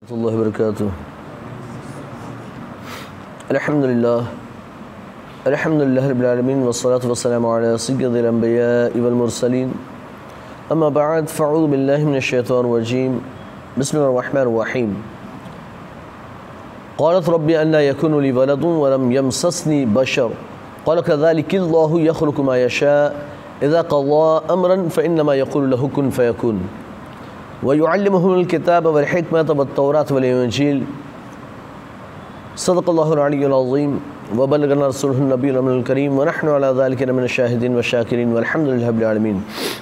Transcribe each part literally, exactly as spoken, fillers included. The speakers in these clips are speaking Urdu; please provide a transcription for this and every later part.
اللہ وبرکاتہ۔ الحمدللہ الحمدللہ رب العالمین والصلاة والسلام علی سید الانبیاء والمرسلین، اما بعد فاعوذ باللہ من الشیطان الرجیم، بسم اللہ الرحمن الرحیم۔ قالت رب انا یکون لی ولد ولم یمسسنی بشر قال کذلک اللہ یخلق ما یشاء اذا قضى امرا فانما یقول له کن فیکون وَيُعَلِّمُهُمُ الْكِتَابَ وَالْحِكْمَةَ وَالتَّوْرَاةَ وَالْإِنْجِيلَ صدق اللہ العلی العظیم وبلغنا رسولہ النبی الامین الکریم ونحن علی ذلک من الشاہدین والشاکرین والحمدللہ رب العالمین۔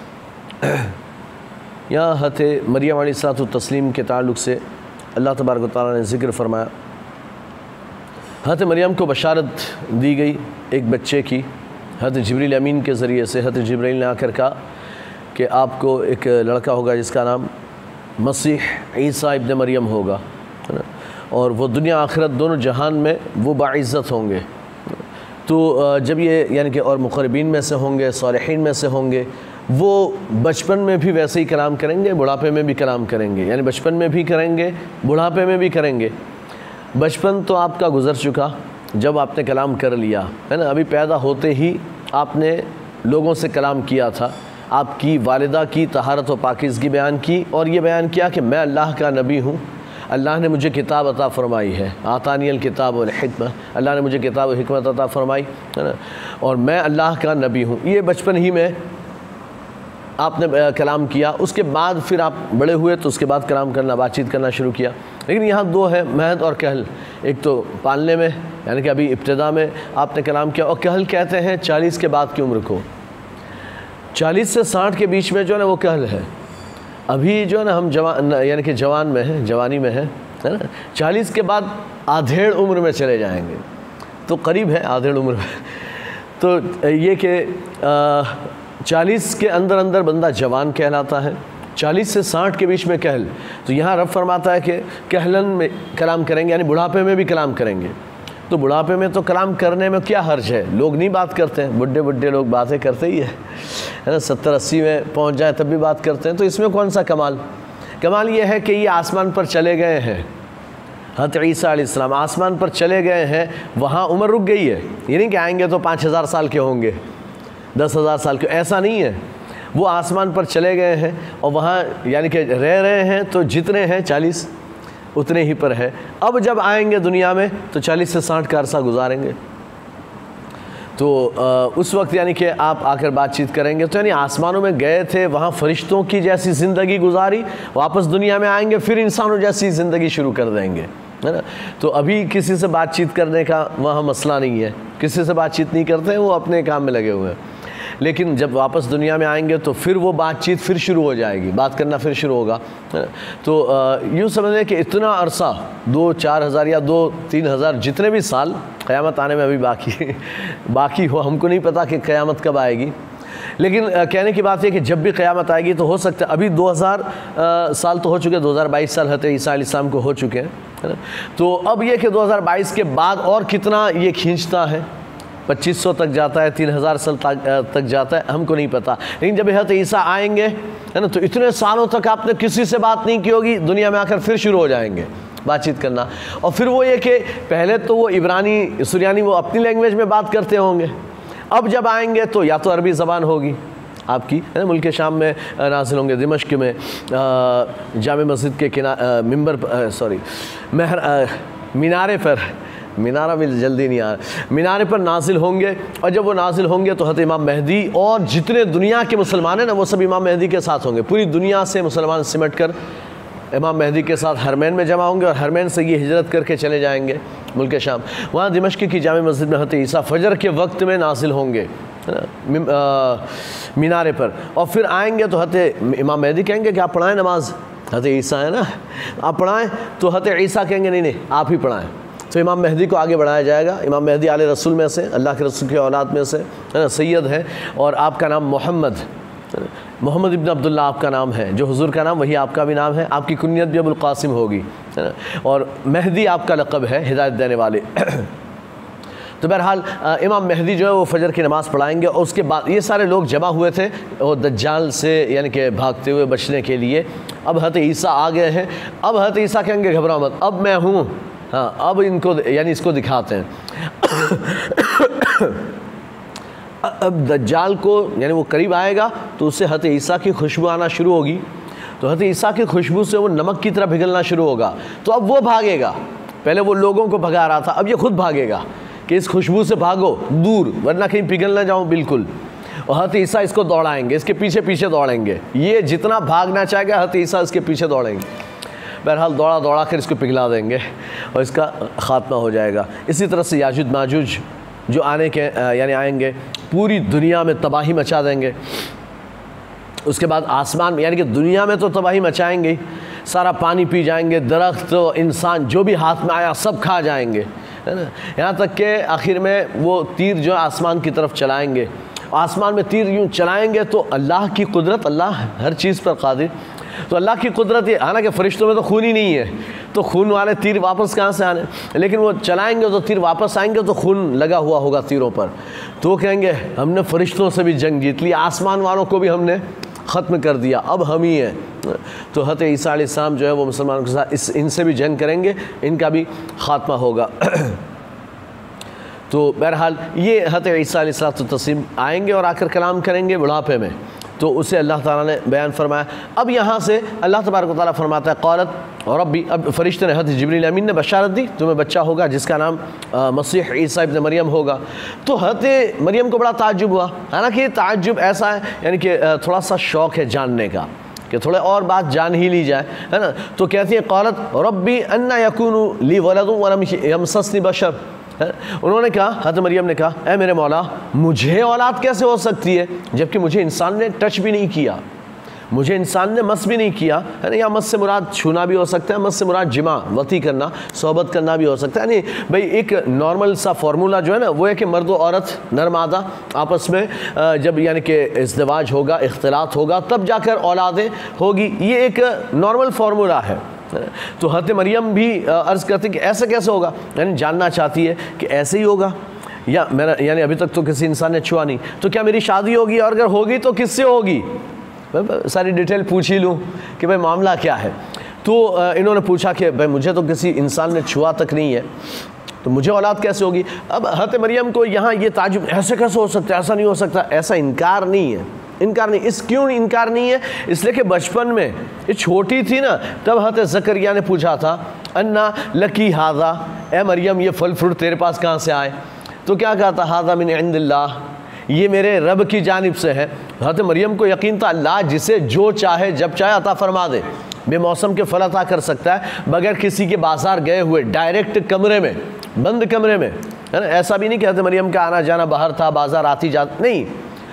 یہاں حضرت مریم علیہ الصلوۃ والتسلیم کے تعلق سے اللہ تبارک و تعالیٰ نے ذکر فرمایا۔ حضرت مریم کو بشارت دی گئی ایک بچے کی، حضرت جبریل امین کے ذریعے سے۔ حضرت جبریل نے آ کر کہا کہ آپ کو ایک لڑکا ہوگا جس کا نام مسیح عیسیٰ ابن مریم ہوگا، اور وہ دنیا آخرت دونوں جہان میں وہ باعزت ہوں گے۔ تو جب یہ یعنی کہ اور مقربین میں سے ہوں گے، صالحین میں سے ہوں گے، وہ بچپن میں بھی ویسے ہی کلام کریں گے، بڑھاپے میں بھی کلام کریں گے، یعنی بچپن میں بھی کریں گے، بڑھاپے میں بھی کریں گے۔ بچپن تو آپ کا گزر چکا جب آپ نے کلام کر لیا ہے نا، ابھی پیدا ہوتے ہی آپ نے لوگوں سے کلام کیا تھا، آپ کی والدہ کی طہارت و پاکیزگی بیان کی، اور یہ بیان کیا کہ میں اللہ کا نبی ہوں، اللہ نے مجھے کتاب عطا فرمائی ہے، آتانی الکتاب والحکمہ، اللہ نے مجھے کتاب و حکمت عطا فرمائی ہے نا، اور میں اللہ کا نبی ہوں۔ یہ بچپن ہی میں آپ نے کلام کیا۔ اس کے بعد پھر آپ بڑے ہوئے تو اس کے بعد کلام کرنا، بات چیت کرنا شروع کیا۔ لیکن یہاں دو ہے، مہد اور کہل۔ ایک تو پالنے میں یعنی کہ ابھی ابتدا میں آپ نے کلام کیا، اور کہل کہتے ہیں چالیس کے بعد کی عمر کو۔ چالیس سے ساٹھ کے بیچ میں جو ہے نا وہ کہل ہے۔ ابھی جو ہے نا ہم جوان یعنی کہ جوان میں ہیں، جوانی میں ہیں ہے نا، چالیس کے بعد آدھیڑ عمر میں چلے جائیں گے، تو قریب ہے آدھیڑ عمر میں۔ تو یہ کہ چالیس کے اندر اندر بندہ جوان کہلاتا ہے، چالیس سے ساٹھ کے بیچ میں کہل۔ تو یہاں رب فرماتا ہے کہ کہلن میں کلام کریں گے، یعنی بڑھاپے میں بھی کلام کریں گے۔ تو بڑھاپے میں تو کلام کرنے میں کیا حرج ہے، لوگ نہیں بات کرتے ہیں، بڈھے بڈھے لوگ باتیں کرتے ہی ہے نا، ستر اسی میں پہنچ جائیں تب بھی بات کرتے ہیں، تو اس میں کون سا کمال؟ کمال یہ ہے کہ یہ آسمان پر چلے گئے ہیں، حضرت عیسیٰ علیہ السلام آسمان پر چلے گئے ہیں، وہاں عمر رک گئی ہے۔ یہ نہیں کہ آئیں گے تو پانچ ہزار سال کے ہوں گے، دس ہزار سال کے، ایسا نہیں ہے۔ وہ آسمان پر چلے گئے ہیں اور وہاں یعنی کہ رہ رہے ہیں، تو جتنے ہیں چالیس اتنے ہی پر ہے۔ اب جب آئیں گے دنیا میں تو چالیس سے ساٹھ کا عرصہ گزاریں گے، تو اس وقت یعنی کہ آپ آ کر بات چیت کریں گے، تو یعنی آسمانوں میں گئے تھے، وہاں فرشتوں کی جیسی زندگی گزاری، واپس دنیا میں آئیں گے پھر انسانوں جیسی زندگی شروع کر دیں گے ہے نا۔ تو ابھی کسی سے بات چیت کرنے کا وہاں مسئلہ نہیں ہے، کسی سے بات چیت نہیں کرتے ہیں، وہ اپنے کام میں لگے ہوئے ہیں۔ لیکن جب واپس دنیا میں آئیں گے تو پھر وہ بات چیت پھر شروع ہو جائے گی، بات کرنا پھر شروع ہوگا۔ تو یوں سمجھیں کہ اتنا عرصہ دو چار ہزار یا دو تین ہزار جتنے بھی سال قیامت آنے میں ابھی باقی باقی ہو، ہم کو نہیں پتا کہ قیامت کب آئے گی، لیکن کہنے کی بات ہے کہ جب بھی قیامت آئے گی تو ہو سکتا ہے ابھی دو ہزار سال تو ہو چکے، دو ہزار بائیس سال حضرت عیسیٰ علیہ السلام کو ہو چکے ہیں، تو اب یہ کہ دو ہزار بائیس کے بعد اور کتنا یہ کھینچتا ہے، پچیس سو تک جاتا ہے، تین ہزار سال تک جاتا ہے، ہم کو نہیں پتا۔ لیکن جب حضرت عیسیٰ آئیں گے ہے نا، تو اتنے سالوں تک آپ نے کسی سے بات نہیں کی ہوگی، دنیا میں آ کر پھر شروع ہو جائیں گے بات چیت کرنا۔ اور پھر وہ یہ کہ پہلے تو وہ عبرانی سریانی وہ اپنی لینگویج میں بات کرتے ہوں گے، اب جب آئیں گے تو یا تو عربی زبان ہوگی آپ کی ہے نا، ملک شام میں نازل ہوں گے، دمشق میں جامع مسجد کے کنارے ممبر سوری مہر مینارے پر، مینارہ بھی جلدی نہیں آ رہا، مینارے پر نازل ہوں گے، اور جب وہ نازل ہوں گے تو حضرت امام مہدی اور جتنے دنیا کے مسلمان ہیں نا وہ سب امام مہدی کے ساتھ ہوں گے، پوری دنیا سے مسلمان سمٹ کر امام مہدی کے ساتھ حرمین میں جمع ہوں گے، اور حرمین سے یہ ہجرت کر کے چلے جائیں گے ملک شام۔ وہاں دمشق کی جامع مسجد میں حضرت عیسیٰ فجر کے وقت میں نازل ہوں گے مینارے پر، اور پھر آئیں گے تو حضرت امام مہدی کہیں گے کہ آپ پڑھائیں نماز، حضرت عیسیٰ ہے نا، آپ پڑھائیں، تو حضرت عیسیٰ کہیں گے نہیں نہیں آپ ہی پڑھائیں۔ تو امام مہدی کو آگے بڑھایا جائے گا، امام مہدی آل رسول میں سے، اللہ کے رسول کی اولاد میں سے ہے نا، سید ہے، اور آپ کا نام محمد محمد ابن عبداللہ آپ کا نام ہے، جو حضور کا نام وہی آپ کا بھی نام ہے، آپ کی کنیت بھی ابو القاسم ہوگی ہے نا، اور مہدی آپ کا لقب ہے، ہدایت دینے والے۔ تو بہرحال امام مہدی جو ہے وہ فجر کی نماز پڑھائیں گے، اور اس کے بعد یہ سارے لوگ جمع ہوئے تھے وہ دجال سے یعنی کہ بھاگتے ہوئے بچنے کے لیے۔ اب حضرت عیسیٰ آ گئے ہیں، اب حضرت عیسیٰ کہیں گے گھبراؤ مت، اب میں ہوں، ہاں اب ان کو یعنی اس کو دکھاتے ہیں۔ اب دجال کو یعنی وہ قریب آئے گا تو اس سے حضرت عیسیٰ کی خوشبو آنا شروع ہوگی، تو حضرت عیسیٰ کی خوشبو سے وہ نمک کی طرح پگھلنا شروع ہوگا، تو اب وہ بھاگے گا۔ پہلے وہ لوگوں کو بھگا رہا تھا، اب یہ خود بھاگے گا کہ اس خوشبو سے بھاگو دور، ورنہ کہیں پگھل نہ جاؤں بالکل۔ اور حضرت عیسیٰ اس کو دوڑائیں گے، اس کے پیچھے پیچھے دوڑیں گے، یہ جتنا بھاگنا چاہے گا حضرت عیسیٰ اس کے پیچھے دوڑیں گے۔ بہرحال دوڑا دوڑا کر اس کو پگھلا دیں گے اور اس کا خاتمہ ہو جائے گا۔ اسی طرح سے یاجوج ماجوج جو آنے کے یعنی آئیں گے، پوری دنیا میں تباہی مچا دیں گے۔ اس کے بعد آسمان میں یعنی کہ دنیا میں تو تباہی مچائیں گے، سارا پانی پی جائیں گے، درخت انسان جو بھی ہاتھ میں آیا سب کھا جائیں گے، ہے نا، یہاں تک کہ آخر میں وہ تیر جو آسمان کی طرف چلائیں گے، آسمان میں تیر یوں چلائیں گے تو اللہ کی قدرت، اللہ ہر چیز پر قادر، تو اللہ کی قدرت یہ، حالانکہ فرشتوں میں تو خون ہی نہیں ہے تو خون والے تیر واپس کہاں سے آنے، لیکن وہ چلائیں گے تو تیر واپس آئیں گے تو خون لگا ہوا ہوگا تیروں پر، تو وہ کہیں گے ہم نے فرشتوں سے بھی جنگ جیت لی، آسمان والوں کو بھی ہم نے ختم کر دیا، اب ہم ہی ہیں۔ تو حضرت عیسیٰ علیہ السلام جو ہے وہ مسلمانوں کے ساتھ اس ان سے بھی جنگ کریں گے، ان کا بھی خاتمہ ہوگا۔ تو بہرحال یہ حضرت عیسیٰ علیہ السلام آئیں گے اور آ کر کلام کریں گے بڑھاپے میں، تو اسے اللہ تعالیٰ نے بیان فرمایا۔ اب یہاں سے اللہ تبارک و تعالیٰ فرماتا ہے قالت ربی، اب فرشتے نے حضرت جبریل امین نے بشارت دی تمہیں بچہ ہوگا جس کا نام مسیح عیسیٰ ابن مریم ہوگا۔ تو حضرت مریم کو بڑا تعجب ہوا، حالانکہ یہ تعجب ایسا ہے یعنی کہ تھوڑا سا شوق ہے جاننے کا کہ تھوڑے اور بات جان ہی لی جائے، ہے نا، تو کہتی ہے قالت ربی انا یکون لی ولد ولم یمسسنی بشر، انہوں نے کہا، حضرت مریم نے کہا اے میرے مولا مجھے اولاد کیسے ہو سکتی ہے جبکہ مجھے انسان نے ٹچ بھی نہیں کیا، مجھے انسان نے مس بھی نہیں کیا، ہے نا، یا مس سے مراد چھونا بھی ہو سکتا ہے، مس سے مراد جمع وطی کرنا، صحبت کرنا بھی ہو سکتا ہے، یعنی بھئی ایک نارمل سا فارمولا جو ہے نا وہ ہے کہ مرد و عورت نر مادہ آپس میں جب یعنی کہ ازدواج ہوگا، اختلاط ہوگا، تب جا کر اولادیں ہوگی، یہ ایک نارمل فارمولا ہے۔ تو حضرت مریم بھی عرض کرتی کہ ایسا کیسے ہوگا، یعنی جاننا چاہتی ہے کہ ایسے ہی ہوگا، یا میرا یعنی ابھی تک تو کسی انسان نے چھوا نہیں، تو کیا میری شادی ہوگی، اور اگر ہوگی تو کس سے ہوگی، ساری ڈیٹیل پوچھ ہی لوں کہ بھائی معاملہ کیا ہے۔ تو انہوں نے پوچھا کہ بھائی مجھے تو کسی انسان نے چھوا تک نہیں ہے تو مجھے اولاد کیسے ہوگی۔ اب حضرت مریم کو یہاں یہ تعجب، ایسے کیسے ہو سکتا ہے، ایسا نہیں ہو سکتا، ایسا انکار نہیں ہے، انکار نہیں، اس کیوں انکار نہیں ہے، اس لیے کہ بچپن میں یہ چھوٹی تھی نا، تب حضرت زکریا نے پوچھا تھا انا لکی ھذا، اے مریم یہ پھل فروٹ تیرے پاس کہاں سے آئے، تو کیا کہا تھا ھذا من عند اللہ، یہ میرے رب کی جانب سے ہے۔ حضرت مریم کو یقین تھا اللہ جسے جو چاہے جب چاہے عطا فرما دے، بے موسم کے پھل عطا کر سکتا ہے بغیر کسی کے بازار گئے ہوئے، ڈائریکٹ کمرے میں، بند کمرے میں، ہے نا، ایسا بھی نہیں کہ حضرت مریم کا آنا جانا باہر تھا، بازار آتی جاتی نہیں،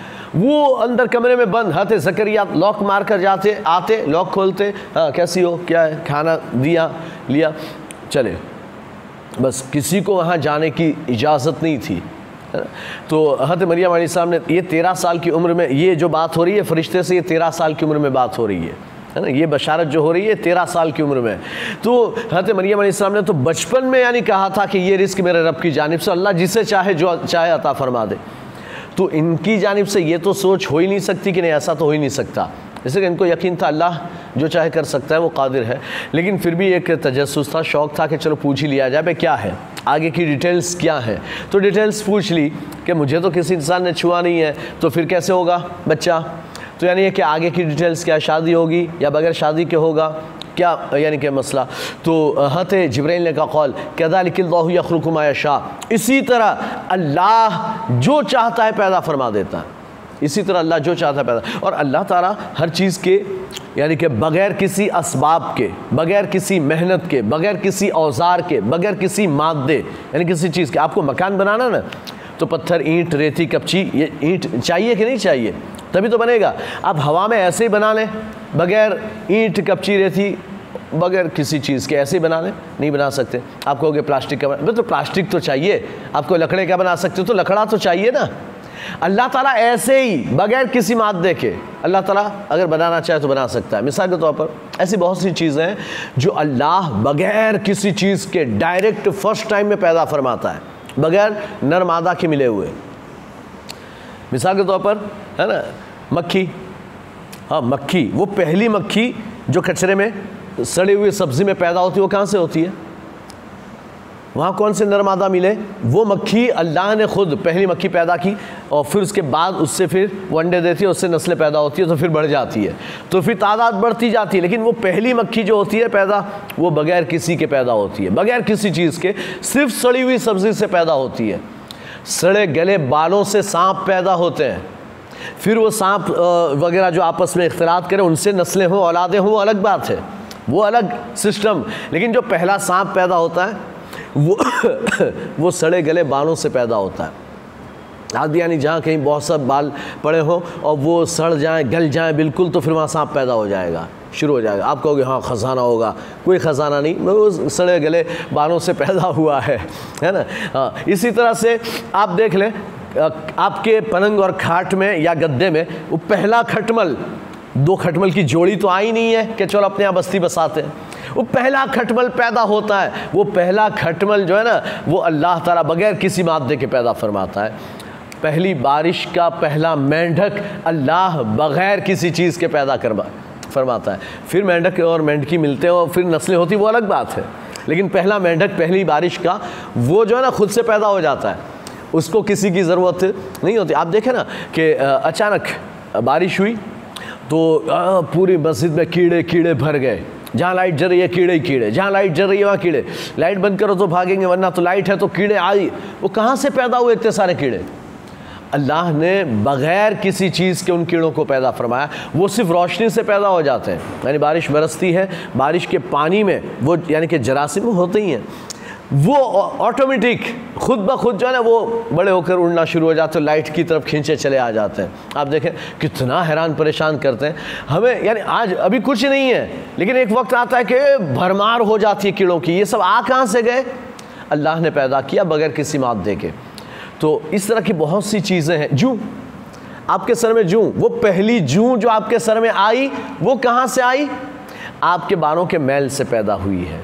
وہ اندر کمرے میں بند، حضرت زکریا لاک مار کر جاتے آتے، لاک کھولتے، ہاں کیسی ہو، کیا ہے، کھانا دیا لیا چلے، بس کسی کو وہاں جانے کی اجازت نہیں تھی۔ تو حضرت مریم علیہ السلام نے یہ تیرہ سال کی عمر میں یہ جو بات ہو رہی ہے فرشتے سے، یہ تیرہ سال کی عمر میں بات ہو رہی ہے، ہے نا، یہ بشارت جو ہو رہی ہے تیرہ سال کی عمر میں، تو حضرت مریم علیہ السلام نے تو بچپن میں یعنی کہا تھا کہ یہ رزق میرے رب کی جانب سے، اللہ جسے چاہے جو چاہے عطا فرما دے، تو ان کی جانب سے یہ تو سوچ ہو ہی نہیں سکتی کہ نہیں ایسا تو ہو ہی نہیں سکتا، اس لیے کہ ان کو یقین تھا اللہ جو چاہے کر سکتا ہے، وہ قادر ہے، لیکن پھر بھی ایک تجسس تھا، شوق تھا کہ چلو پوچھ ہی لیا جائے بھائی کیا ہے، آگے کی ڈیٹیلز کیا ہے، تو ڈیٹیلز پوچھ لی کہ مجھے تو کسی انسان نے چھوا نہیں ہے تو پھر کیسے ہوگا بچہ، تو یعنی یہ کہ آگے کی ڈیٹیلز کیا، شادی ہوگی یا بغیر شادی کے ہوگا کیا، یعنی کہ مسئلہ، تو حضرت جبرائیل نے کہا قول کذالک اللہ یخلق ما یشاء، اسی طرح اللہ جو چاہتا ہے پیدا فرما دیتا ہے، اسی طرح اللہ جو چاہتا ہے پیدا، اور اللہ تعالیٰ ہر چیز کے یعنی کہ بغیر کسی اسباب کے، بغیر کسی محنت کے، بغیر کسی اوزار کے، بغیر کسی مادے یعنی کسی چیز کے، آپ کو مکان بنانا نا تو پتھر، اینٹ، ریتی، کپچی، یہ اینٹ چاہیے کہ نہیں چاہیے، تبھی تو بنے گا، آپ ہوا میں ایسے ہی بنا لیں بغیر اینٹ، کپچی، ریتی، بغیر کسی چیز کے ایسے ہی بنا لیں، نہیں بنا سکتے، آپ کہو گے پلاسٹک کا بنا، تو پلاسٹک تو چاہیے، آپ کو لکڑے کا بنا سکتے ہو تو لکڑا تو چاہیے نا، اللہ تعالیٰ ایسے ہی بغیر کسی مادے کے اللہ تعالیٰ اگر بنانا چاہے تو بنا سکتا ہے۔ مثال کے طور پر ایسی بہت سی چیزیں ہیں جو اللہ بغیر کسی چیز کے ڈائریکٹ فرسٹ ٹائم میں پیدا فرماتا ہے، بغیر نر مادہ کے ملے ہوئے. مثال کے طور پر ہے نا مکھی, ہاں مکھی, وہ پہلی مکھی جو کچرے میں سڑی ہوئی سبزی میں پیدا ہوتی ہے وہ کہاں سے ہوتی ہے؟ وہاں کون سے نر مادہ ملے؟ وہ مکھی اللہ نے خود پہلی مکھی پیدا کی اور پھر اس کے بعد اس سے پھر وہ انڈے دیتی ہے, اس سے نسلیں پیدا ہوتی ہے تو پھر بڑھ جاتی ہے, تو پھر تعداد بڑھتی جاتی ہے. لیکن وہ پہلی مکھی جو ہوتی ہے پیدا, وہ بغیر کسی کے پیدا ہوتی ہے, بغیر کسی چیز کے, صرف سڑی ہوئی سبزی سے پیدا ہوتی ہے. سڑے گلے بالوں سے سانپ پیدا ہوتے ہیں, پھر وہ سانپ وغیرہ جو آپس میں اختلاط کریں ان سے نسلیں ہوں, اولادیں ہوں, وہ الگ بات ہے, وہ الگ سسٹم. لیکن جو پہلا سانپ پیدا ہوتا ہے وہ وہ سڑے گلے بالوں سے پیدا ہوتا ہے. آدھی یعنی جہاں کہیں بہت سا بال پڑے ہوں اور وہ سڑ جائیں گل جائیں بالکل, تو پھر وہاں سانپ پیدا ہو جائے گا, شروع ہو جائے گا. آپ کہو گے ہاں خزانہ ہوگا, کوئی خزانہ نہیں, وہ سڑے گلے بالوں سے پیدا ہوا ہے, ہے نا. ہاں اسی طرح سے آپ دیکھ لیں آپ کے پلنگ اور کھاٹ میں یا گدے میں وہ پہلا کھٹمل, دو کھٹمل کی جوڑی تو آئی نہیں ہے کہ چلو اپنے یہاں بستی بساتے ہیں, وہ پہلا کھٹمل پیدا ہوتا ہے. وہ پہلا کھٹمل جو ہے نا وہ اللہ تعالیٰ بغیر کسی مادے کے پیدا فرماتا ہے. پہلی بارش کا پہلا مینڈھک اللہ بغیر کسی چیز کے پیدا کر فرماتا ہے. پھر مینڈھک اور مینڈکی ملتے ہیں اور پھر نسلیں ہوتی, وہ الگ بات ہے. لیکن پہلا مینڈھک پہلی بارش کا وہ جو ہے نا خود سے پیدا ہو جاتا ہے, اس کو کسی کی ضرورت نہیں ہوتی. آپ دیکھیں نا کہ اچانک بارش ہوئی تو پوری مسجد میں کیڑے کیڑے بھر گئے, جہاں لائٹ جل رہی ہے کیڑے ہی کیڑے, جہاں لائٹ جل رہی ہے وہاں کیڑے. لائٹ بند کرو تو بھاگیں گے, ورنہ تو لائٹ ہے تو کیڑے آئی. وہ کہاں سے پیدا ہوئے اتنے سارے کیڑے؟ اللہ نے بغیر کسی چیز کے ان کیڑوں کو پیدا فرمایا. وہ صرف روشنی سے پیدا ہو جاتے ہیں. یعنی بارش برستی ہے, بارش کے پانی میں وہ یعنی کہ جراثیم ہوتے ہی ہیں, وہ آٹومیٹک خود بخود جو ہے نا وہ بڑے ہو کر اڑنا شروع ہو جاتے ہیں, لائٹ کی طرف کھینچے چلے آ جاتے ہیں. آپ دیکھیں کتنا حیران پریشان کرتے ہیں ہمیں. یعنی آج ابھی کچھ نہیں ہے, لیکن ایک وقت آتا ہے کہ بھرمار ہو جاتی ہے کیڑوں کی. یہ سب آ کہاں سے گئے؟ اللہ نے پیدا کیا بغیر کسی مادے کے. تو اس طرح کی بہت سی چیزیں ہیں. جوں, آپ کے سر میں جوں, وہ پہلی جوں جو آپ کے سر میں آئی وہ کہاں سے آئی؟ آپ کے بالوں کے میل سے پیدا ہوئی ہے.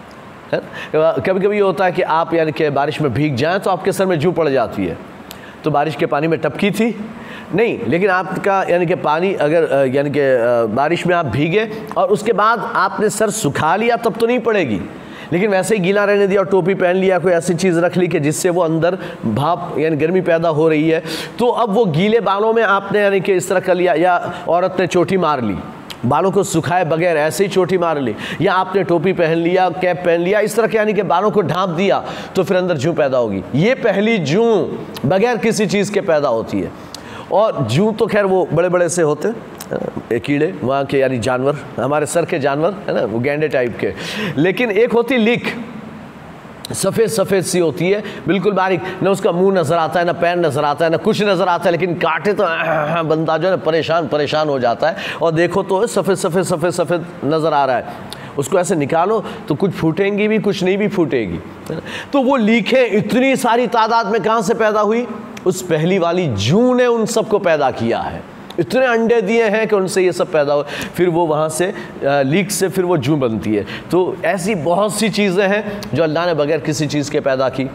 کبھی کبھی یہ ہوتا ہے کہ آپ یعنی کہ بارش میں بھیگ جائیں تو آپ کے سر میں جوں پڑ جاتی ہے. تو بارش کے پانی میں ٹپکی تھی نہیں, لیکن آپ کا یعنی کہ پانی اگر یعنی کہ بارش میں آپ بھیگے اور اس کے بعد آپ نے سر سکھا لیا تب تو نہیں پڑے گی, لیکن ویسے ہی گیلا رہنے دیا اور ٹوپی پہن لیا, کوئی ایسی چیز رکھ لی کہ جس سے وہ اندر بھاپ یعنی گرمی پیدا ہو رہی ہے, تو اب وہ گیلے بالوں میں آپ نے یعنی کہ اس طرح کر لیا, یا عورت نے چوٹی مار لی, بالوں کو سکھائے بغیر ایسے ہی چوٹی مار لی, یا آپ نے ٹوپی پہن لیا, کیپ پہن لیا, اس طرح کے یعنی کہ بالوں کو ڈھانپ دیا, تو پھر اندر جوں پیدا ہوگی. یہ پہلی جوں بغیر کسی چیز کے پیدا ہوتی ہے. اور جوں تو خیر وہ بڑے بڑے سے ہوتے ہیں کیڑے, وہاں کے یعنی جانور, ہمارے سر کے جانور ہے نا, وہ گینڈے ٹائپ کے. لیکن ایک ہوتی لیک, سفید سفید سی ہوتی ہے, بالکل باریک, نہ اس کا منہ نظر آتا ہے, نہ پیر نظر آتا ہے, نہ کچھ نظر آتا ہے, لیکن کاٹے تو بندہ جو ہے نا پریشان پریشان ہو جاتا ہے. اور دیکھو تو سفید سفید سفید سفید نظر آ رہا ہے, اس کو ایسے نکالو تو کچھ پھوٹیں گی بھی, کچھ نہیں بھی پھوٹے گی. تو وہ لیکیں اتنی ساری تعداد میں کہاں سے پیدا ہوئی؟ اس پہلی والی جوں نے ان سب کو پیدا کیا ہے. اتنے انڈے دیے ہیں کہ ان سے یہ سب پیدا ہو, پھر وہ وہاں سے لیک سے پھر وہ جوں بنتی ہے. تو ایسی بہت سی چیزیں ہیں جو اللہ نے بغیر کسی چیز کے پیدا کی.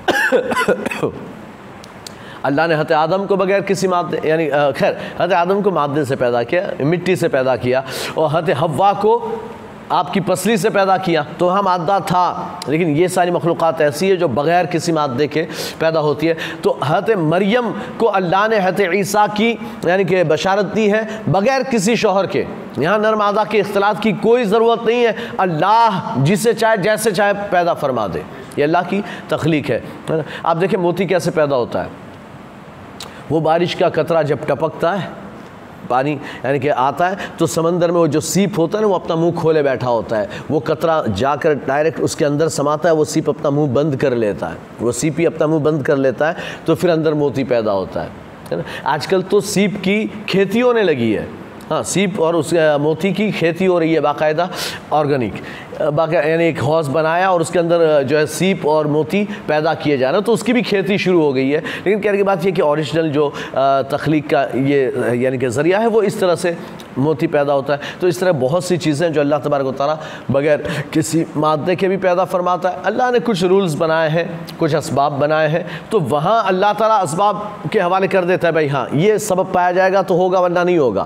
اللہ نے حضرت آدم کو بغیر کسی مادے یعنی خیر حضرت آدم کو مادے سے پیدا کیا, مٹی سے پیدا کیا, اور حضرت حوا کو آپ کی پسلی سے پیدا کیا. تو وہاں مادہ تھا, لیکن یہ ساری مخلوقات ایسی ہے جو بغیر کسی مادے کے پیدا ہوتی ہے. تو حضرت مریم کو اللہ نے حضرت عیسیٰ کی یعنی کہ بشارت دی ہے بغیر کسی شوہر کے. یہاں نر مادہ کے اختلاط کی کوئی ضرورت نہیں ہے, اللہ جسے چاہے جیسے چاہے پیدا فرما دے. یہ اللہ کی تخلیق ہے. آپ دیکھیں موتی کیسے پیدا ہوتا ہے. وہ بارش کا قطرہ جب ٹپکتا ہے, پانی یعنی کہ آتا ہے, تو سمندر میں وہ جو سیپ ہوتا ہے نا وہ اپنا منہ کھولے بیٹھا ہوتا ہے. وہ قطرہ جا کر ڈائریکٹ اس کے اندر سماتا ہے, وہ سیپ اپنا منہ بند کر لیتا ہے, وہ سیپ ہی اپنا منہ بند کر لیتا ہے, تو پھر اندر موتی پیدا ہوتا ہے. آج کل تو سیپ کی کھیتی ہونے لگی ہے, ہاں سیپ اور اس موتی کی کھیتی ہو رہی ہے باقاعدہ آرگینک، باقاعدہ یعنی ایک حوض بنایا اور اس کے اندر جو ہے سیپ اور موتی پیدا کیے جا رہے ہیں، تو اس کی بھی کھیتی شروع ہو گئی ہے۔ لیکن کہنے کی بات یہ کہ اوریجنل جو تخلیق کا یہ یعنی کہ ذریعہ ہے وہ اس طرح سے موتی پیدا ہوتا ہے۔ تو اس طرح بہت سی چیزیں جو اللہ تبارک و تعالیٰ بغیر کسی مادے کے بھی پیدا فرماتا ہے۔ اللہ نے کچھ رولز بنائے ہیں، کچھ اسباب بنائے ہیں، تو وہاں اللہ تعالیٰ اسباب کے حوالے کر دیتا ہے، بھائی ہاں یہ سبب پایا جائے گا تو ہوگا ورنہ نہیں ہوگا۔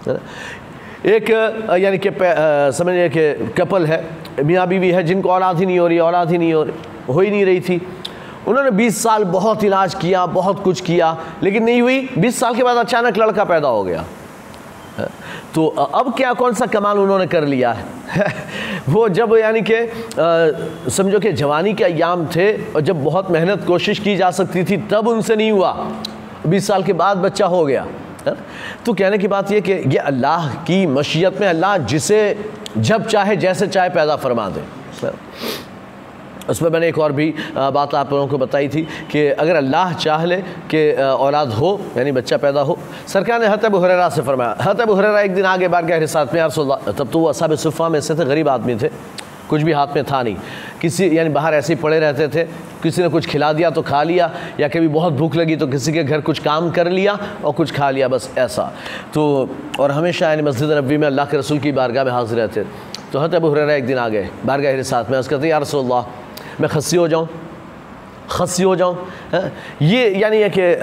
ایک یعنی کہ سمجھئے کہ کپل ہے، میاں بیوی ہے، جن کو اولاد ہی نہیں ہو رہی اولاد ہی نہیں ہو رہی ہو ہی نہیں رہی تھی، انہوں نے بیس سال بہت علاج کیا، بہت کچھ کیا، لیکن نہیں ہوئی۔ بیس سال کے بعد اچانک لڑکا پیدا ہو گیا، تو اب کیا کون سا کمال انہوں نے کر لیا ہے؟ وہ جب یعنی کہ سمجھو کہ جوانی کے ایام تھے اور جب بہت محنت کوشش کی جا سکتی تھی تب ان سے نہیں ہوا، بیس سال کے بعد بچہ ہو گیا۔ تو کہنے کی بات یہ کہ یہ اللہ کی مشیت میں اللہ جسے جب چاہے جیسے چاہے پیدا فرما دے۔ اس میں میں نے ایک اور بھی بات آپ لوگوں کو بتائی تھی کہ اگر اللہ چاہ لے کہ اولاد ہو یعنی بچہ پیدا ہو، سرکار نے حضرت ابو ہریرہ سے فرمایا، حضرت ابو ہریرہ ایک دن آگے بارگاہ رسالت میں، یا رسول اللہ، تب تو وہ اصحاب صفہ میں سے تھے، غریب آدمی تھے، کچھ بھی ہاتھ میں تھا نہیں، کسی یعنی باہر ایسے ہی پڑے رہتے تھے، کسی نے کچھ کھلا دیا تو کھا لیا، یا کبھی بہت بھوک لگی تو کسی کے گھر کچھ کام کر لیا اور کچھ کھا لیا، بس ایسا۔ تو اور ہمیشہ یعنی مسجد نبوی میں اللہ کے رسول کی بارگاہ میں حاضر رہتے۔ تو حضرت ابو ہریرہ ایک دن آ گئے بارگاہ رسالت میں، اس کہتے ہیں یا رسول اللہ میں خصی ہو جاؤں خصی ہو جاؤں یہ یعنی ہے کہ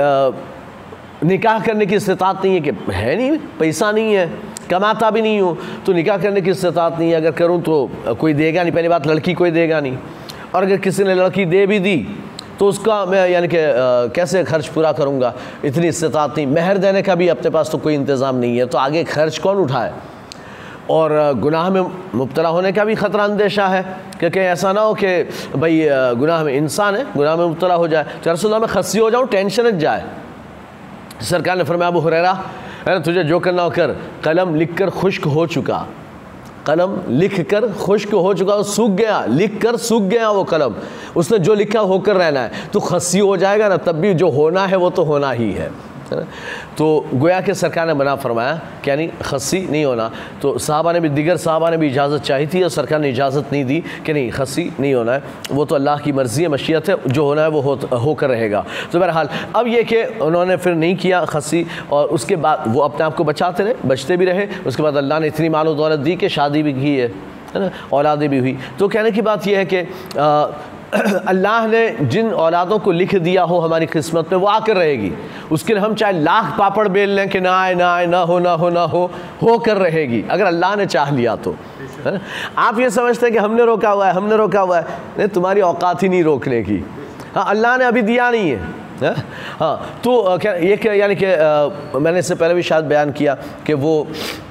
نکاح کرنے کی استطاعت نہیں ہے، کہ ہے نہیں، پیسہ نہیں ہے، کماتا بھی نہیں ہوں، تو نکاح کرنے کی استطاعت نہیں ہے، اگر کروں تو کوئی دے گا نہیں، پہلی بات لڑکی کوئی دے گا نہیں، اور اگر کسی نے لڑکی دے بھی دی تو اس کا میں یعنی کہ کیسے خرچ پورا کروں گا، اتنی استطاعت نہیں، مہر دینے کا بھی اپنے پاس تو کوئی انتظام نہیں ہے، تو آگے خرچ کون اٹھائے، اور گناہ میں مبتلا ہونے کا بھی خطرہ اندیشہ ہے کہ کہیں ایسا نہ ہو کہ بھئی گناہ میں انسان ہے گناہ میں مبتلا ہو جائے، تو رسول اللہ میں خصی ہو جاؤں ٹینشن ہٹ جائے۔ سرکار نے فرمایا ابو ہریرہ تجھے جو کرنا ہو کر، قلم لکھ کر خشک ہو چکا، قلم لکھ کر خشک ہو چکا، سوکھ گیا، لکھ کر سوکھ گیا وہ قلم، اس نے جو لکھا ہو کر رہنا ہے، تو خصی ہو جائے گا نا، تب بھی جو ہونا ہے وہ تو ہونا ہی ہے۔ تو گویا کہ سرکار نے منع فرمایا کہ یعنی خصی نہیں ہونا، تو صحابہ نے بھی دیگر صحابہ نے بھی اجازت چاہی تھی اور سرکار نے اجازت نہیں دی کہ نہیں خصی نہیں ہونا ہے، وہ تو اللہ کی مرضی ہے، مشیت ہے، جو ہونا ہے وہ ہو کر رہے گا۔ تو بہرحال اب یہ کہ انہوں نے پھر نہیں کیا خصی، اور اس کے بعد وہ اپنے آپ کو بچاتے رہے، بچتے بھی رہے، اس کے بعد اللہ نے اتنی مال و دولت دی کہ شادی بھی کی ہے، اولادیں بھی ہوئی۔ تو کہنے کی بات یہ ہے کہ اللہ نے جن اولادوں کو لکھ دیا ہو ہماری قسمت میں وہ آ کر رہے گی، اس کے لیے ہم چاہے لاکھ پاپڑ بیل لیں کہ نہ آئے نہ آئے نہ ہو نہ ہو نہ ہو ہو کر رہے گی، اگر اللہ نے چاہ لیا تو۔ آپ یہ سمجھتے ہیں کہ ہم نے روکا ہوا ہے ہم نے روکا ہوا ہے، نہیں، تمہاری اوقات ہی نہیں روکنے کی، ہاں اللہ نے ابھی دیا نہیں ہے۔ ہاں تو یہ کہ یعنی کہ میں نے اس سے پہلے بھی شاید بیان کیا کہ وہ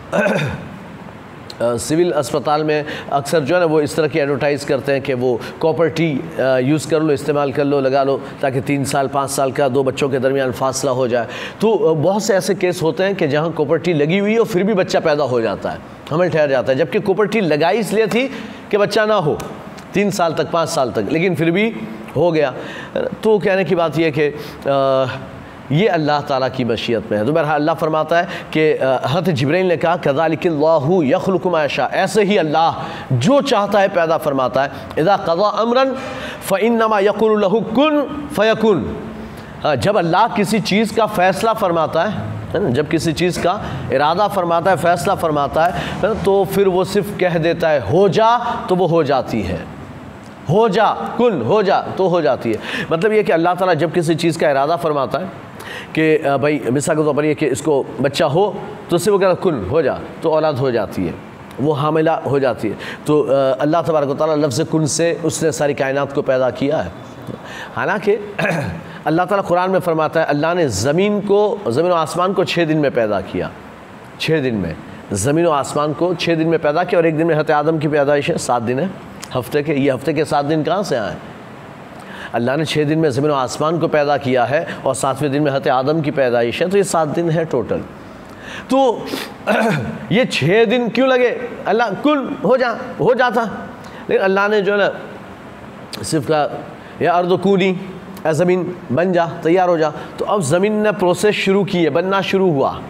سول اسپتال میں اکثر جو ہے نا وہ اس طرح کی ایڈورٹائز کرتے ہیں کہ وہ کاپر ٹی یوز کر لو، استعمال کر لو، لگا لو، تاکہ تین سال پانچ سال کا دو بچوں کے درمیان فاصلہ ہو جائے۔ تو بہت سے ایسے کیس ہوتے ہیں کہ جہاں کاپر ٹی لگی ہوئی ہے اور پھر بھی بچہ پیدا ہو جاتا ہے، حمل ٹھہر جاتا ہے، جبکہ کاپر ٹی لگائی اس لیے تھی کہ بچہ نہ ہو تین سال تک پانچ سال تک، لیکن پھر بھی ہو گیا۔ تو کہنے کی بات یہ کہ یہ اللہ تعالیٰ کی مشیت میں ہے۔ تو بہرحال اللہ فرماتا ہے کہ حضرت جبرائیل نے کہا کذالک اللہ یخلق ما یشاء، ایسے ہی اللہ جو چاہتا ہے پیدا فرماتا ہے۔ اذا قضا امرا فانما یقول له کن فیکن، جب اللہ کسی چیز کا فیصلہ فرماتا ہے، جب کسی چیز کا ارادہ فرماتا ہے، فیصلہ فرماتا ہے، تو پھر وہ صرف کہہ دیتا ہے ہو جا تو وہ ہو جاتی ہے، ہو جا کن ہو جا تو ہو جاتی ہے۔ مطلب یہ کہ اللہ تعالیٰ جب کسی چیز کا ارادہ فرماتا ہے کہ بھائی مثال کے طور پر یہ کہ اس کو بچہ ہو تو اس سے وہ کہتا ہے کن ہو جا تو اولاد ہو جاتی ہے، وہ حاملہ ہو جاتی ہے۔ تو اللہ تبارک و تعالیٰ لفظ کن سے اس نے ساری کائنات کو پیدا کیا ہے۔ حالانکہ اللہ تعالیٰ قرآن میں فرماتا ہے اللہ نے زمین کو زمین و آسمان کو چھ دن میں پیدا کیا، چھ دن میں زمین و آسمان کو چھ دن میں پیدا کیا، اور ایک دن میں حضرت آدم کی پیدائش ہے، سات دن ہے ہفتے کے، یہ ہفتے کے سات دن کہاں سے آئے؟ اللہ نے چھ دن میں زمین و آسمان کو پیدا کیا ہے اور ساتویں دن میں حضرت آدم کی پیدائش ہے، تو یہ سات دن ہے ٹوٹل۔ تو یہ چھ دن کیوں لگے؟ اللہ کن ہو جا ہو جاتا، لیکن اللہ نے جو ہے نا صرف کہا یا ارض کونی، اے زمین بن جا، تیار ہو جا۔ تو اب زمین نے پروسیس شروع کی ہے، بننا شروع ہوا،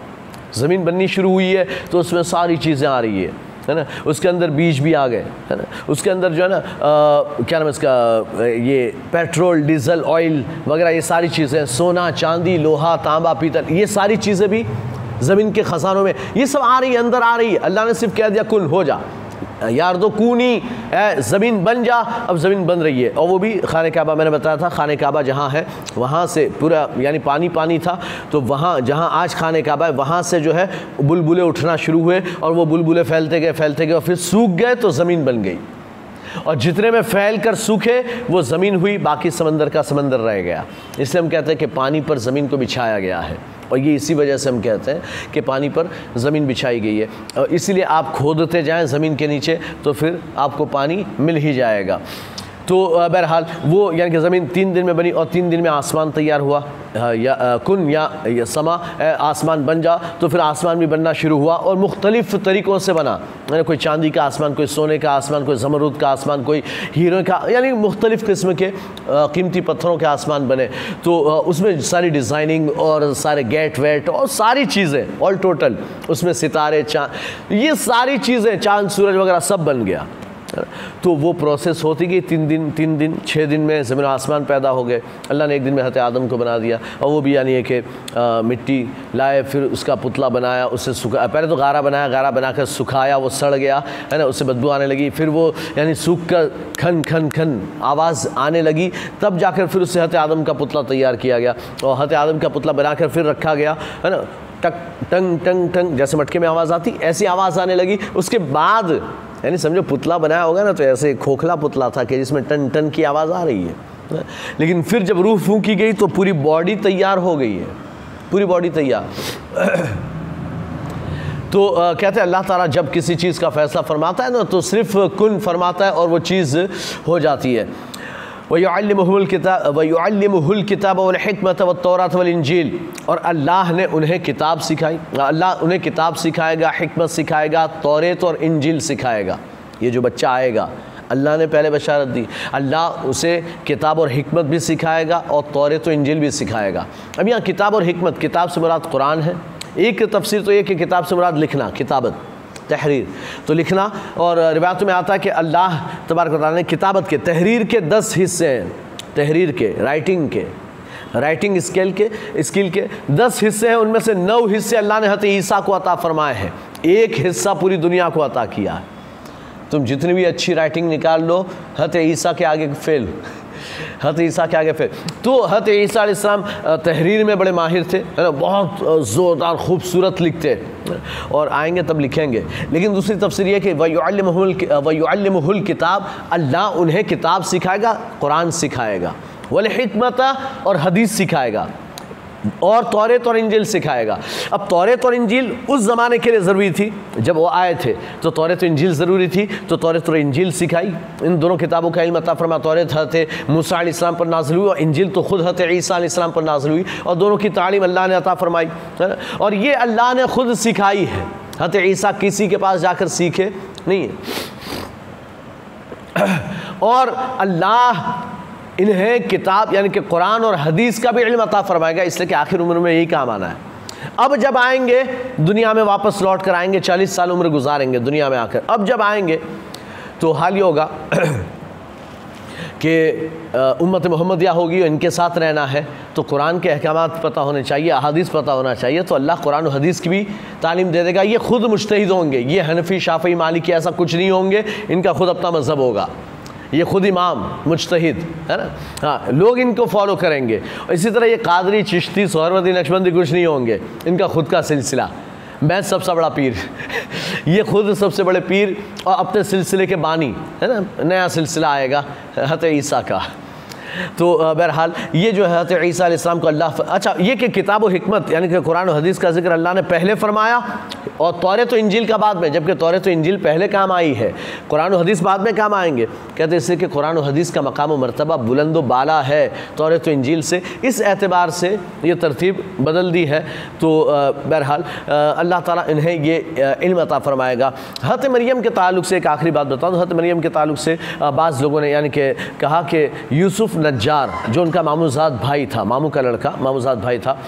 زمین بننی شروع ہوئی ہے تو اس میں ساری چیزیں آ رہی ہے ہے نا، اس کے اندر بیج بھی آ گئے ہے نا، اس کے اندر جو ہے نا کیا نام ہے اس کا، یہ پیٹرول، ڈیزل، آئل وغیرہ، یہ ساری چیزیں، سونا، چاندی، لوہا، تانبا، پیتل، یہ ساری چیزیں بھی زمین کے خزانوں میں یہ سب آ رہی ہے، اندر آ رہی ہے۔ اللہ نے صرف کہہ دیا کن ہو جا، یار دو کونی، اے زمین بن جا، اب زمین بن رہی ہے۔ اور وہ بھی خانہ کعبہ، میں نے بتایا تھا خانہ کعبہ جہاں ہے وہاں سے پورا یعنی پانی پانی تھا، تو وہاں جہاں آج خانہ کعبہ ہے وہاں سے جو ہے بلبلے اٹھنا شروع ہوئے، اور وہ بلبلے پھیلتے گئے پھیلتے گئے اور پھر سوکھ گئے تو زمین بن گئی، اور جتنے میں پھیل کر سوکھے وہ زمین ہوئی، باقی سمندر کا سمندر رہ گیا۔ اس لیے ہم کہتے ہیں کہ پانی پر زمین کو بچھایا گیا ہے، اور یہ اسی وجہ سے ہم کہتے ہیں کہ پانی پر زمین بچھائی گئی ہے، اور اسی لیے آپ کھودتے جائیں زمین کے نیچے تو پھر آپ کو پانی مل ہی جائے گا۔ تو بہرحال وہ یعنی کہ زمین تین دن میں بنی، اور تین دن میں آسمان تیار ہوا، یا کن یا سما، آسمان بن جا، تو پھر آسمان بھی بننا شروع ہوا، اور مختلف طریقوں سے بنا، یعنی کوئی چاندی کا آسمان، کوئی سونے کا آسمان، کوئی زمرد کا آسمان، کوئی ہیرے کا، یعنی مختلف قسم کے قیمتی پتھروں کے آسمان بنے۔ تو اس میں ساری ڈیزائننگ اور سارے گیٹ ویٹ اور ساری چیزیں آل ٹوٹل، اس میں ستارے، چاند، یہ ساری چیزیں، چاند سورج وغیرہ سب بن گیا۔ تو وہ پروسیس ہوتی گئی، تین دن تین دن چھ دن میں زمین و آسمان پیدا ہو گئے۔ اللہ نے ایک دن میں حضرت آدم کو بنا دیا، اور وہ بھی یعنی ہے کہ مٹی لائے، پھر اس کا پتلا بنایا، اسے سکھا، پہلے تو غارہ بنایا، غارہ بنا کر سکھایا، وہ سڑ گیا ہے نا، اس سے بدبو آنے لگی، پھر وہ یعنی سوکھ کر کھن کھن کھن آواز آنے لگی، تب جا کر پھر اس سے حضرت آدم کا پتلا تیار کیا گیا، اور حضرت آدم کا پتلا بنا کر پھر رکھا گیا ہے نا، ٹک ٹنگ ٹنگ ٹنگ جیسے مٹکے میں آواز آتی ایسی آواز آنے لگی۔ اس کے بعد یعنی سمجھو پتلا بنایا ہوگا نا تو ایسے کھوکھلا پتلا تھا کہ جس میں ٹن ٹن کی آواز آ رہی ہے، لیکن پھر جب روح پھونکی گئی تو پوری باڈی تیار ہو گئی ہے، پوری باڈی تیار۔ تو کہتے ہیں اللہ تعالیٰ جب کسی چیز کا فیصلہ فرماتا ہے نا تو صرف کن فرماتا ہے اور وہ چیز ہو جاتی ہے۔ وَيُعَلِّمُهُ الْكِتَابَ وَيُعَلِّمُهُ الْكِتَابَ وَالْحِكْمَةَ وَالتَّوْرَاةَ وَالْإِنْجِيلَ، اور اللہ نے انہیں کتاب سکھائی، اللہ انہیں کتاب سکھائے گا، حکمت سکھائے گا، توریت اور انجیل سکھائے گا۔ یہ جو بچہ آئے گا اللہ نے پہلے بشارت دی، اللہ اسے کتاب اور حکمت بھی سکھائے گا اور توریت و انجیل بھی سکھائے گا۔ اب یہاں کتاب اور حکمت، کتاب سے مراد قرآن ہے، ایک تفسیر تو یہ کہ کتاب سے مراد لکھنا، کتابت، تحریر، تو لکھنا، اور روایتوں میں آتا ہے کہ اللہ تبارک و تعالیٰ نے کتابت کے، تحریر کے دس حصے ہیں، تحریر کے، رائٹنگ کے، رائٹنگ اسکیل کے اسکل کے دس حصے ہیں، ان میں سے نو حصے اللہ نے حضرت عیسیٰ کو عطا فرمائے ہیں، ایک حصہ پوری دنیا کو عطا کیا ہے۔ تم جتنی بھی اچھی رائٹنگ نکال لو حضرت عیسیٰ کے آگے فیل، حضرت عیسیٰ کے آگے فیل۔ تو حضرت عیسیٰ علیہ السلام تحریر میں بڑے ماہر تھے، بہت زوردار خوبصورت لکھتے، اور آئیں گے تب لکھیں گے۔ لیکن دوسری تفسیر یہ کہ وَيُعَلِّمُهُ الْكِتَابَ، اللہ انہیں کتاب سکھائے گا، قرآن سکھائے گا، وَالْحِكْمَةَ اور حدیث سکھائے گا، اور توریت اور انجیل سکھائے گا۔ اب توریت اور انجیل اس زمانے کے لیے ضروری تھی، جب وہ آئے تھے تو توریت و انجیل ضروری تھی، تو توریت اور انجیل سکھائی، ان دونوں کتابوں کا علم عطا فرما۔ توریت حضرت موسیٰ علیہ السلام پر نازل ہوئی، اور انجیل تو خود حضرت عیسیٰ علیہ السلام پر نازل ہوئی، اور دونوں کی تعلیم اللہ نے عطا فرمائی، اور یہ اللہ نے خود سکھائی ہے۔ حضرت عیسیٰ کسی کے پاس جا کر سیکھے نہیں ہے، اور اللہ انہیں کتاب یعنی کہ قرآن اور حدیث کا بھی علم عطا فرمائے گا، اس لیے کہ آخر عمر میں یہی کام آنا ہے۔ اب جب آئیں گے دنیا میں واپس لوٹ کر آئیں گے، چالیس سال عمر گزاریں گے دنیا میں آ کر، اب جب آئیں گے تو حال یہ ہوگا کہ امت محمدیہ ہوگی، ان کے ساتھ رہنا ہے تو قرآن کے احکامات پتہ ہونے چاہیے، احادیث پتہ ہونا چاہیے، تو اللہ قرآن و حدیث کی بھی تعلیم دے دے گا۔ یہ خود مجتہد ہوں گے، یہ حنفی، شافعی، مالکی ایسا کچھ نہیں ہوں گے، ان کا خود اپنا مذہب ہوگا، یہ خود امام مجتہد ہے نا، ہاں لوگ ان کو فالو کریں گے۔ اسی طرح یہ قادری، چشتی، سہروردی، نقشبندی کچھ نہیں ہوں گے، ان کا خود کا سلسلہ، میں سب سے بڑا پیر، یہ خود سب سے بڑے پیر اور اپنے سلسلے کے بانی ہے نا، نیا سلسلہ آئے گا حضرت عیسیٰ کا۔ تو بہرحال یہ جو ہے حضرت عیسیٰ علیہ السلام کو اللہ ف... اچھا یہ کہ کتاب و حکمت یعنی کہ قرآن و حدیث کا ذکر اللہ نے پہلے فرمایا، اور توریت و انجیل کا بعد میں، جبکہ توریت و انجیل پہلے کام آئی ہے، قرآن و حدیث بعد میں کام آئیں گے۔ کہتے ہیں اس لیے کہ قرآن و حدیث کا مقام و مرتبہ بلند و بالا ہے توریت و انجیل سے، اس اعتبار سے یہ ترتیب بدل دی ہے۔ تو بہرحال اللہ تعالیٰ انہیں یہ علم عطا فرمائے گا۔ حضرت مریم کے تعلق سے ایک آخری بات بتاؤں تو حضرت مریم کے تعلق سے بعض لوگوں نے یعنی کہ کہا کہ یوسف نجار جو ان کا ماموزاد بھائی تھا، ماموں کا لڑکا ماموزاد بھائی تھا،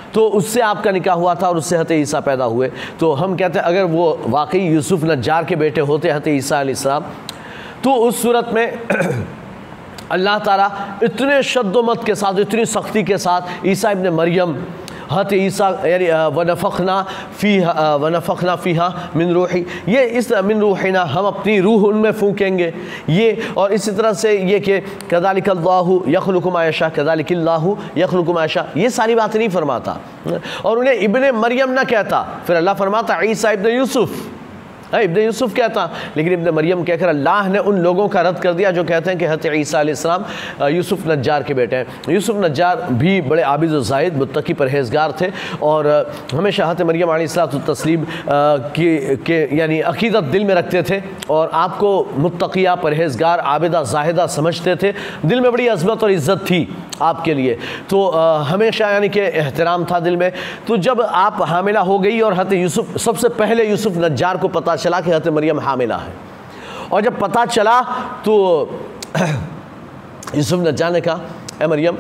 تو اس سے آپ کا نکاح ہوا تھا اور اس سے حضرت عیسیٰ پیدا ہوئے. تو ہم کہتے ہیں اگر وہ واقعی یوسف نجار کے بیٹے ہوتے حضرت عیسیٰ علیہ السلام تو اس صورت میں اللہ تعالیٰ اتنے شد و مت کے ساتھ اتنی سختی کے ساتھ عیسیٰ ابن مریم حضرت عیسیٰ یعنی وَنَفَخْنَا فِيهَا وَنَفَخْنَا فِيهَا مِن روحی یہ اس من روحنا ہم اپنی روح ان میں پھونکیں گے. یہ اور اسی طرح سے یہ کہ كَذَلِكَ اللَّهُ يَخْلُقُ مَا يَشَاءُ كَذَلِكَ اللَّهُ يَخْلُقُ مَا يَشَاءُ یہ ساری باتیں نہیں فرماتا اور انہیں ابن مریم نہ کہتا. پھر اللہ فرماتا عیسیٰ ابن یوسف ابن یوسف کہتا لیکن ابن مریم کہہ کر اللہ نے ان لوگوں کا رد کر دیا جو کہتے ہیں کہ حضرت عیسیٰ علیہ السلام یوسف نجار کے بیٹے ہیں. یوسف نجار بھی بڑے عابد و زاہد متقی پرہیزگار تھے اور ہمیشہ حضرت مریم علیہ الصلوۃ والتسلیم کے یعنی عقیدت دل میں رکھتے تھے اور آپ کو متقیہ پرہیزگار عابدہ زاہدہ سمجھتے تھے. دل میں بڑی عظمت اور عزت تھی آپ کے لیے تو ہمیشہ یعنی کہ احترام تھا دل میں. تو جب آپ حاملہ ہو گئی اور حضرت یوسف سب سے پہلے یوسف نجار کو پتہ چلا کہ حضرت مریم حاملہ ہے اور جب پتہ چلا تو یوسف نجار نے کہا اے مریم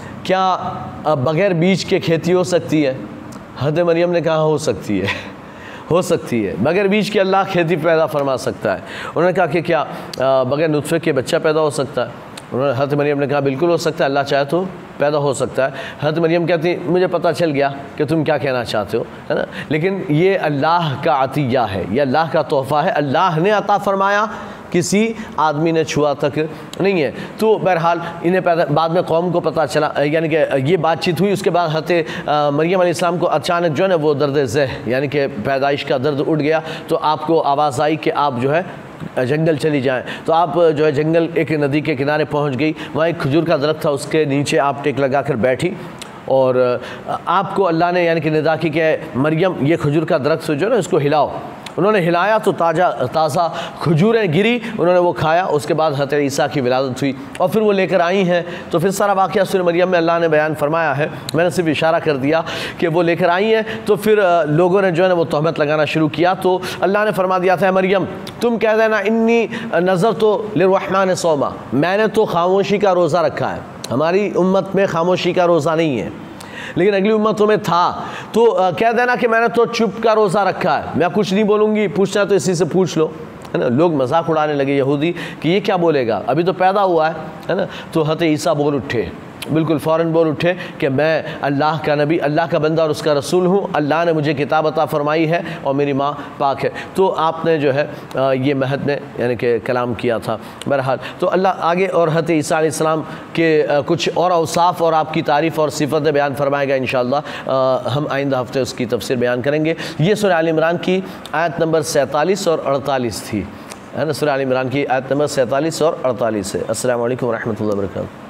کیا بغیر بیج کے کھیتی ہو سکتی ہے؟ حضرت مریم نے کہا ہو سکتی ہے ہو سکتی ہے بغیر بیج کے اللہ کھیتی پیدا فرما سکتا ہے. انہوں نے کہا کہ کیا بغیر نطفے کے بچہ پیدا ہو سکتا ہے؟ انہوں نے حضرت مریم نے کہا بالکل ہو سکتا ہے اللہ چاہے تو پیدا ہو سکتا ہے. حضرت مریم کہتی مجھے پتہ چل گیا کہ تم کیا کہنا چاہتے ہو ہے نا لیکن یہ اللہ کا عطیہ ہے یہ اللہ کا تحفہ ہے اللہ نے عطا فرمایا کسی آدمی نے چھوا تک نہیں ہے. تو بہرحال انہیں پیدا بعد میں قوم کو پتہ چلا یعنی کہ یہ بات چیت ہوئی. اس کے بعد حضرت مریم علیہ السلام کو اچانک جو ہے نا وہ درد ذہ یعنی کہ پیدائش کا درد اٹھ گیا تو آپ کو آواز آئی کہ آپ جو ہے جنگل چلی جائیں. تو آپ جو ہے جنگل ایک ندی کے کنارے پہنچ گئی. وہاں ایک کھجور کا درخت تھا اس کے نیچے آپ ٹیک لگا کر بیٹھی اور آپ کو اللہ نے یعنی کہ ندا کی کہ مریم یہ کھجور کا درخت جو ہے نا اس کو ہلاؤ. انہوں نے ہلایا تو تازہ تازہ کھجوریں گری انہوں نے وہ کھایا. اس کے بعد حضرت عیسیٰ کی ولادت ہوئی اور پھر وہ لے کر آئی ہیں. تو پھر سارا واقعہ سورہ مریم میں اللہ نے بیان فرمایا ہے. میں نے صرف اشارہ کر دیا کہ وہ لے کر آئی ہیں تو پھر لوگوں نے جو ہے نا وہ تہمت لگانا شروع کیا. تو اللہ نے فرما دیا تھا مریم تم کہہ دینا انی نظر تو للرحمن صوما میں نے تو خاموشی کا روزہ رکھا ہے. ہماری امت میں خاموشی کا روزہ نہیں ہے لیکن اگلی امتوں میں تھا. تو کہہ دینا کہ میں نے تو چپ کا روزہ رکھا ہے میں کچھ نہیں بولوں گی پوچھنا ہے تو اسی سے پوچھ لو ہے نا. لوگ مذاق اڑانے لگے یہودی کہ یہ کیا بولے گا ابھی تو پیدا ہوا ہے ہے نا. تو حضرت عیسیٰ بول اٹھے بالکل فوراً بول اٹھے کہ میں اللہ کا نبی اللہ کا بندہ اور اس کا رسول ہوں. اللہ نے مجھے کتاب عطا فرمائی ہے اور میری ماں پاک ہے. تو آپ نے جو ہے یہ مہد میں یعنی کہ کلام کیا تھا. بہرحال تو اللہ آگے اور حضرت عیسیٰ علیہ السلام کے کچھ اور اوصاف اور آپ کی تعریف اور صفتیں بیان فرمائے گا انشاءاللہ. ہم آئندہ ہفتے اس کی تفسیر بیان کریں گے. یہ سورہ آل عمران کی آیت نمبر سینتالیس اور اڑتالیس تھی ہے نا. سورہ آل عمران کی آیت نمبر سینتالیس اور اڑتالیس ہے. السلام علیکم ورحمۃ اللہ وبرکاتہ.